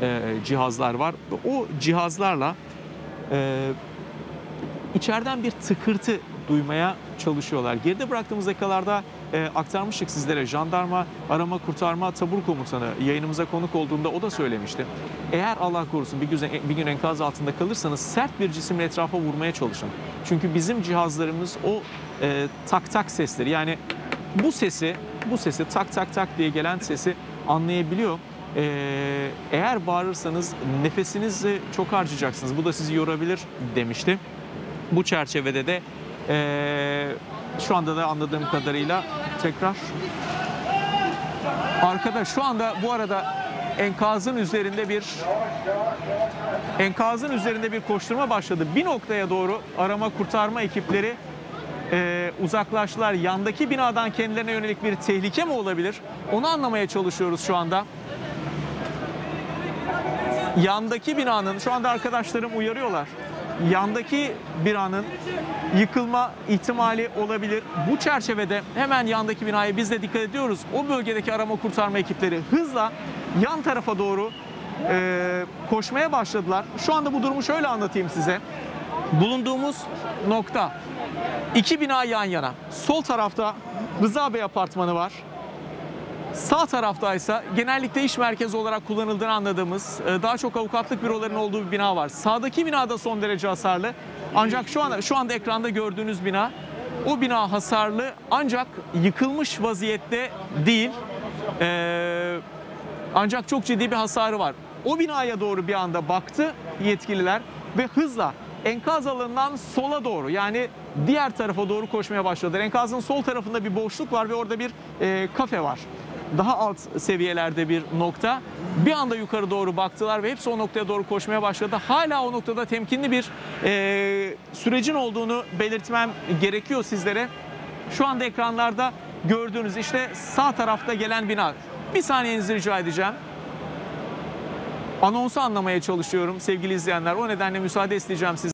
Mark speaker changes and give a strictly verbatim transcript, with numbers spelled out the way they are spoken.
Speaker 1: e, cihazlar var. O cihazlarla e, içeriden bir tıkırtı duymaya çalışıyorlar. Geride bıraktığımız dakikalarda e, aktarmıştık sizlere. Jandarma Arama Kurtarma Tabur Komutanı yayınımıza konuk olduğunda o da söylemişti. Eğer Allah korusun bir gün, bir gün enkaz altında kalırsanız sert bir cisimle etrafa vurmaya çalışın. Çünkü bizim cihazlarımız o e, tak tak sesleri, yani bu sesi, bu sesi tak tak tak diye gelen sesi anlayabiliyor. Ee, eğer bağırırsanız nefesinizi çok harcayacaksınız. Bu da sizi yorabilir demişti. Bu çerçevede de ee, şu anda da anladığım kadarıyla tekrar arkada şu anda bu arada enkazın üzerinde bir enkazın üzerinde bir koşturma başladı. Bir noktaya doğru arama kurtarma ekipleri Ee, uzaklaştılar. Yandaki binadan kendilerine yönelik bir tehlike mi olabilir? Onu anlamaya çalışıyoruz şu anda. Yandaki binanın, şu anda arkadaşlarım uyarıyorlar. Yandaki binanın yıkılma ihtimali olabilir. Bu çerçevede hemen yandaki binaya biz de dikkat ediyoruz. O bölgedeki arama kurtarma ekipleri hızla yan tarafa doğru e, koşmaya başladılar. Şu anda bu durumu şöyle anlatayım size. Bulunduğumuz nokta iki bina yan yana. Sol tarafta Rıza Bey apartmanı var. Sağ taraftaysa genellikle iş merkezi olarak kullanıldığını anladığımız daha çok avukatlık bürolarının olduğu bir bina var. Sağdaki binada son derece hasarlı. Ancak şu anda şu anda ekranda gördüğünüz bina, o bina hasarlı ancak yıkılmış vaziyette değil. Ee, ancak çok ciddi bir hasarı var. O binaya doğru bir anda baktı yetkililer ve hızla enkaz alanından sola doğru, yani diğer tarafa doğru koşmaya başladılar. Enkazın sol tarafında bir boşluk var ve orada bir e, kafe var. Daha alt seviyelerde bir nokta. Bir anda yukarı doğru baktılar ve hepsi o noktaya doğru koşmaya başladı. Hala o noktada temkinli bir e, sürecin olduğunu belirtmem gerekiyor sizlere. Şu anda ekranlarda gördüğünüz işte sağ tarafta gelen bina. Bir saniyenizi rica edeceğim. Anonsu anlamaya çalışıyorum sevgili izleyenler. O nedenle müsaade isteyeceğim size.